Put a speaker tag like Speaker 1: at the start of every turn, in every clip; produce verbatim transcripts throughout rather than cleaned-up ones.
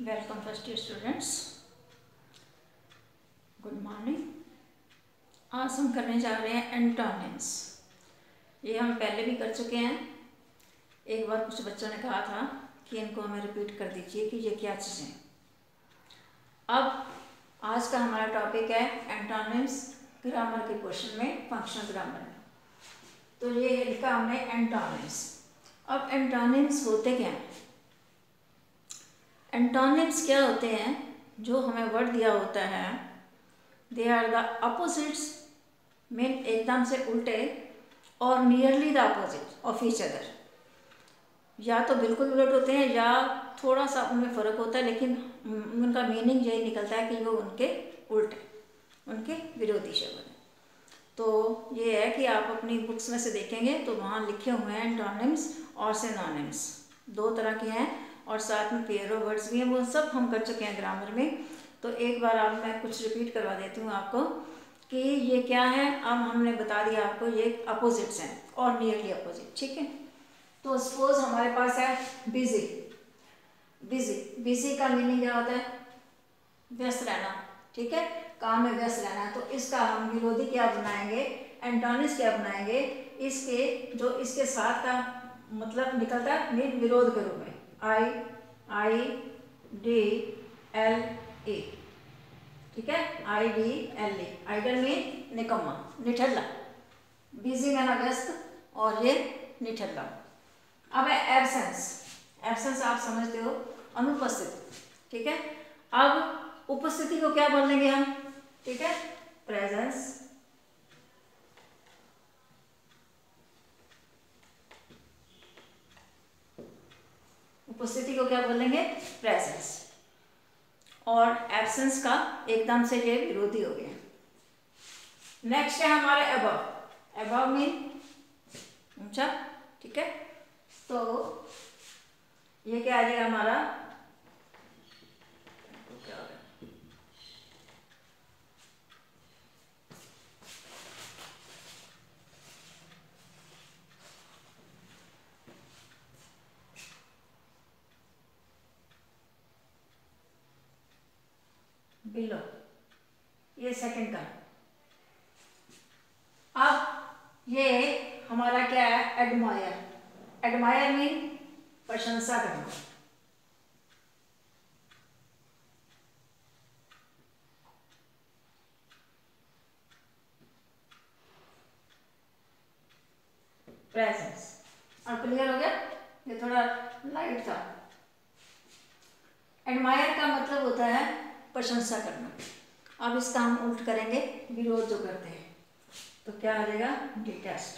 Speaker 1: Welcome first year students, good morning. आज हम करने जा रहे हैं एंटोनिम्स। ये हम पहले भी कर चुके हैं। एक बार कुछ बच्चों ने कहा था कि इनको हमें रिपीट कर दीजिए कि ये क्या चीज़ें। अब आज का हमारा टॉपिक है एंटोनिम्स ग्रामर के क्वेश्चन में, फंक्शनल ग्रामर में। तो ये लिखा हमने एंटोनिम्स। अब एंटोनिम्स होते क्या हैं? एंटोनिम्स क्या होते हैं? जो हमें वर्ड दिया होता है, they are the opposites, mean एकदम से उल्टे, और nearly the opposite of each other. या तो बिल्कुल उलट होते हैं या थोड़ा सा उनमें फ़र्क होता है, लेकिन उनका मीनिंग यही निकलता है कि वो उनके उल्टे, उनके विरोधी शब्द हैं। तो ये है कि आप अपनी बुक्स में से देखेंगे तो वहाँ लिखे हुए हैं एंटोनिम्स और सिनोनिम्स, दो तरह के हैं, और साथ में पेयर ऑफ वर्ड्स भी हैं। वो सब हम कर चुके हैं ग्रामर में। तो एक बार आप मैं कुछ रिपीट करवा देती हूँ आपको कि ये क्या है। अब हमने बता दिया आपको, ये अपोजिट्स हैं और नियरली अपोजिट, ठीक है। तो सपोज हमारे पास है बिजी। बिजी बिजी का मीनिंग क्या होता है? व्यस्त रहना, ठीक है, काम में व्यस्त रहना। तो इसका हम विरोधी क्या बनाएंगे, एंटोनिम्स क्या बनाएंगे? इसके जो इसके साथ का मतलब निकलता है मीन विरोध के रूप में, आई आई डी एल ए, ठीक है, I D L A. Idle mean निकम्मा, निठल्ला। बिजी में ना व्यस्त, और ये निठल्ला। अब है एब्सेंस। एब्सेंस आप समझते हो, अनुपस्थित, ठीक है। अब उपस्थिति को क्या बोल देंगे हम, ठीक है, प्रेजेंस। उपस्थिति को क्या बोलेंगे? प्रेजेंस। और एब्सेंस का एकदम से ये विरोधी हो गया। नेक्स्ट है हमारे अबव। अबव मीन ऊंचा, ठीक है। तो ये क्या आ जाएगा हमारा? क्या हो रहा है? बिलो, ये सेकंड का। अब ये हमारा क्या है? एडमायर। एडमायर मीन प्रशंसा करना। प्रेजेंस। अब क्लियर हो गया? ये थोड़ा लाइट था। एडमायर का मतलब होता है प्रशंसा करना। अब इसका हम उल्ट करेंगे, विरोध जो करते हैं, तो क्या आ जाएगा? डिटेस्ट।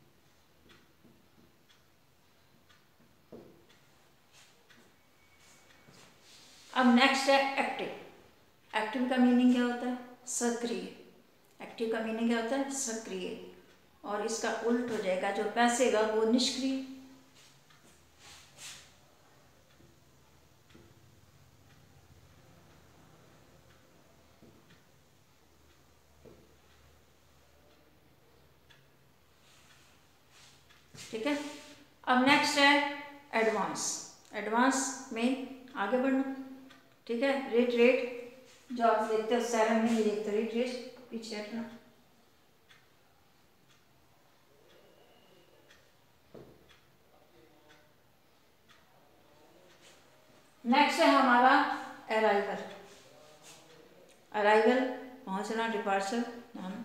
Speaker 1: अब नेक्स्ट है एक्टिव। एक्टिव का मीनिंग क्या होता है? सक्रिय। एक्टिव का मीनिंग क्या होता है? सक्रिय। और इसका उल्ट हो जाएगा, जो पैसिव है वो निष्क्रिय। ठीक है। अब नेक्स्ट है एडवांस। एडवांस में आगे बढ़ना, ठीक है। रेट रेट जो आप देखते हो, सेवन में ही देखते हो, रेट रेट पीछे हटना। नेक्स्ट है हमारा अराइवल। अराइवल पहुंचना, डिपार्चर आना।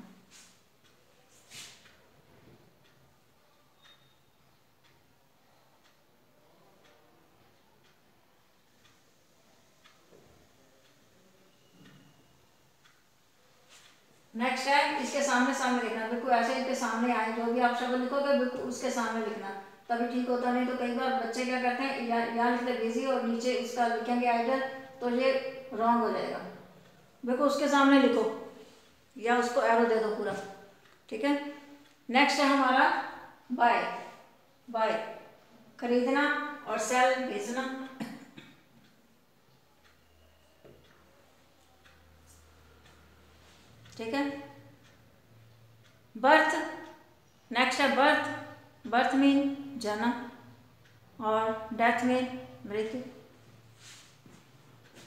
Speaker 1: नेक्स्ट है इसके सामने सामने लिखना। बिल्कुल ऐसे इनके सामने आए, जो भी आप शब्द लिखोगे बिल्कुल उसके सामने लिखना, तभी ठीक होता। नहीं तो कई बार बच्चे क्या करते हैं, या, यहाँ लिखते बिजी और नीचे उसका लिखेंगे आइडल, तो ये रॉन्ग हो जाएगा। बिल्कुल उसके सामने लिखो, या उसको एरो दे दो पूरा, ठीक है। नेक्स्ट है हमारा बाय। बाय खरीदना, और सेल बेचना। ठीक है। बर्थ। नेक्स्ट है बर्थ। बर्थ मीन जन्म, और डेथ मीन मृत्यु।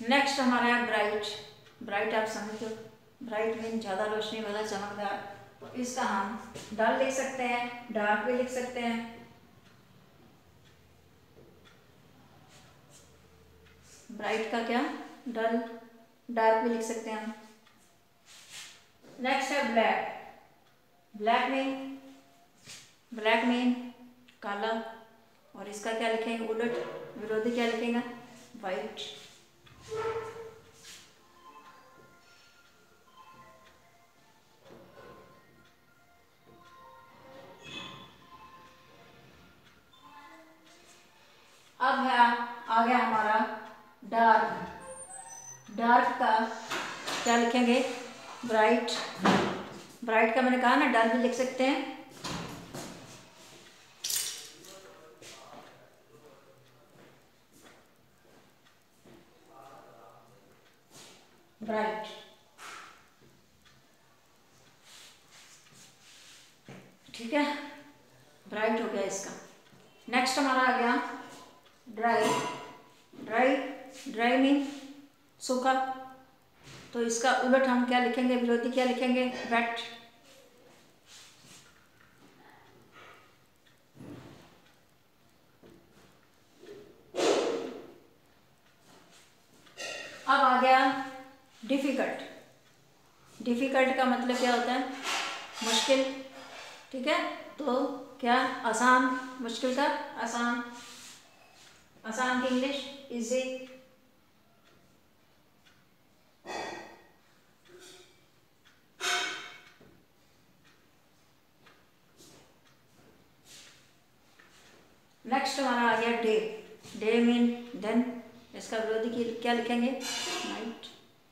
Speaker 1: नेक्स्ट हमारा है ब्राइट। ब्राइट आप समझते हो, ब्राइट मीन ज़्यादा रोशनी वाला, चमकदार। तो इसका हम डल लिख सकते हैं, डार्क भी लिख सकते हैं। ब्राइट का क्या, डल, डार्क भी लिख सकते हैं हम। नेक्स्ट है black. Black mean, black mean काला, और इसका क्या लिखेंगे उलट, विरोधी क्या लिखेगा, वाइट। अब है आ गया हमारा डार्क। डार्क का क्या लिखेंगे, ब्राइट। ब्राइट का मैंने कहा ना डल भी लिख सकते हैं। ब्राइट, ठीक है, ब्राइट हो गया इसका। नेक्स्ट हमारा आ गया ड्राई। ड्राई, ड्राई मीन सूखा, तो इसका उलट हम क्या लिखेंगे, विरोधी क्या लिखेंगे, वेट। अब आ गया डिफिकल्ट। डिफिकल्ट का मतलब क्या होता है, मुश्किल, ठीक है। तो क्या, आसान, मुश्किल का आसान। आसान की इंग्लिश इजी। नेक्स्ट हमारा आ गया डे। डे मीन दिन, इसका विरोधी की क्या लिखेंगे, नाइट।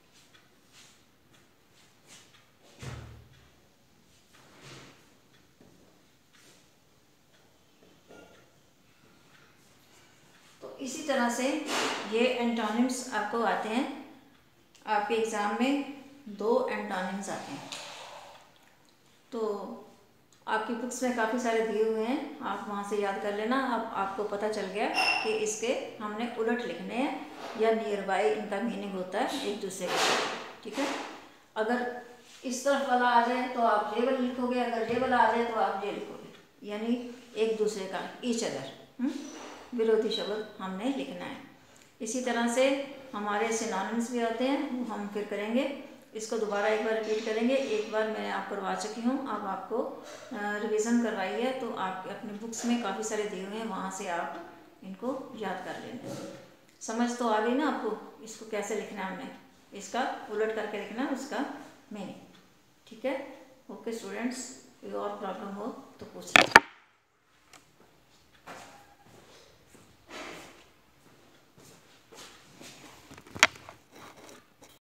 Speaker 1: तो इसी तरह से ये एंटोनिम्स आपको आते हैं, आपके एग्ज़ाम में दो एंटोनिम्स आते हैं। तो आपकी बुक्स में काफ़ी सारे दिए हुए हैं, आप वहाँ से याद कर लेना। अब आपको पता चल गया कि इसके हमने उलट लिखने हैं या नियर बाय इनका मीनिंग होता है एक दूसरे के साथ, ठीक है। अगर इस तरफ वाला आ जाए तो आप ये वाला लिखोगे, अगर ये वाला आ जाए तो आप ये लिखोगे, यानी एक दूसरे का, ईच अदर, विरोधी शब्द हमने लिखना है। इसी तरह से हमारे सिनोनिम्स भी होते हैं, वो हम फिर करेंगे। इसको दोबारा एक बार रिपीट करेंगे। एक बार मैं आप करवा चुकी हूँ, अब आपको रिवीजन करवाई है, तो आप अपने बुक्स में काफ़ी सारे दिए हुए हैं, वहाँ से आप इनको याद कर लेना। समझ तो आ गई ना आपको, इसको कैसे लिखना है, हमने इसका उलट करके लिखना है उसका मीनिंग, ठीक है। ओके स्टूडेंट्स, कोई और प्रॉब्लम हो तो पूछ सकते हैं।